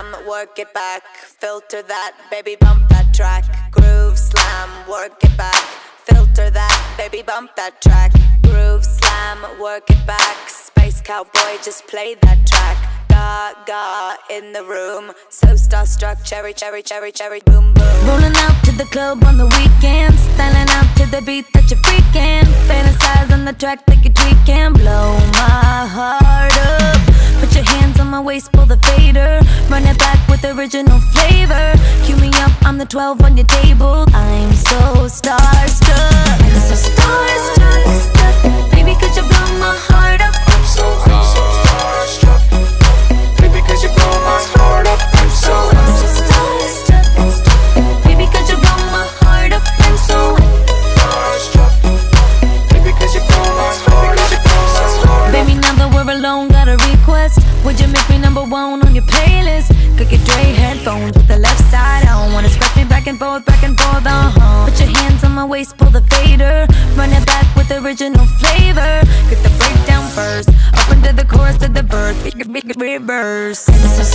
slam, work it back. Filter that, baby, bump that track. Groove slam, work it back. Filter that, baby, bump that track. Groove slam, work it back. Space cowboy, just play that track. Gaga in the room, so starstruck, cherry, cherry, cherry, cherry, boom, boom. Rolling out to the club on the weekend, styling out to the beat that you're freaking. Fantasize on the track like you're tweaking. Blow my heart up. Put your hands on my waist, pull the fader. Run it back with original flavor. Cue me up, I'm the 12 on your table. I'm so starstruck. I'm so starstruck. Baby, could you blow my heart up? I'm so starstruck. Baby, could you blow my heart up? I'm so starstruck. Baby, could you blow my heart up? I'm so starstruck. Baby, could you blow my heart up? Baby, now that we're alone, got a request. Would you make me #1 on your playlist? Could get Dre headphones with the left side on. Wanna scratch me back and forth, Put your hands on my waist, pull the fader. Run it back with original flavor. Get the breakdown first, up into the chorus of the verse. Make it reverse. I'm so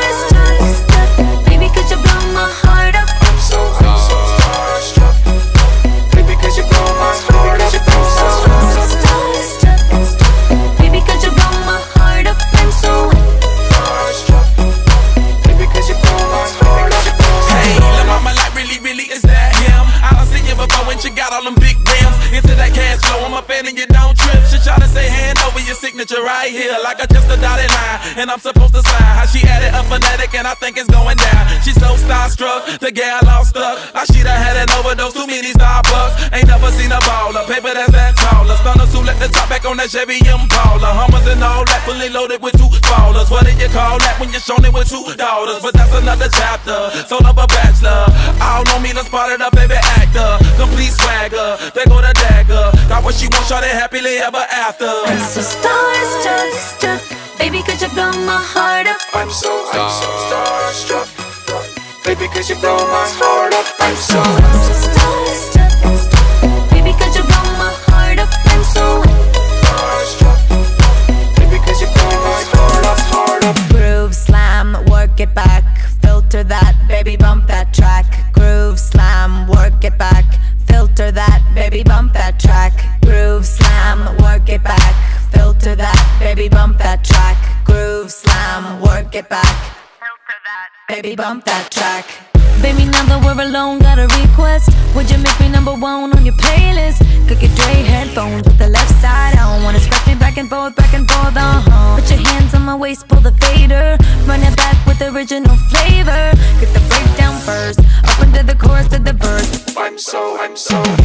starstruck. Baby, could you blow my heart up? I'm so starstruck. Baby, could you blow my heart up? I'm so starstruck. Baby, could you blow my heart up? I'm so starstruck. Baby, could you blow my heart up? Hey, la mama, like really, is that him? I done seen you before when she got all them big rims. Into that cash flow, I'm a fan and you don't trip. She try to say hand over your signature right here, like I just a dotted line, and I'm supposed to sign. How she added a phonetic and I think it's going down. She's so starstruck, the gal all stuck. Like she done had an overdose, too many Starbucks. Ain't never seen a baller, paper that's that taller. Stunners who let the top back on that Chevy Impala. Hummers and all that, fully loaded with 2 ballers. What do you call that when you're shown it with 2 daughters? But that's another chapter, soul of a bachelor. All on me, done spotted a baby actor. Complete swagger, they go to dagger. Got what she wants, shot it happily ever after. I'm so starstruck. Baby, could you blow my heart up? I'm so starstruck. Baby, could you blow my heart up? I'm so starstruck. Baby, could you blow my heart up? I'm so starstruck. Baby, could you blow my heart up? Groove slam, work it back. Filter that, baby, bump that track. Groove slam, work it back. Filter that, baby, bump that track. Groove slam, work it back. Filter that, baby, bump that track. Groove slam, work it back. Filter that, baby, bump that track. Baby, now that we're alone, got a request. Would you make me #1 on your playlist? Could get Dre headphones with the left side on. Wanna scratch me back and forth, Put your hands on my waist, pull the fader. Run it back with original flavor. Get the breakdown first, up into the chorus of the verse. I'm so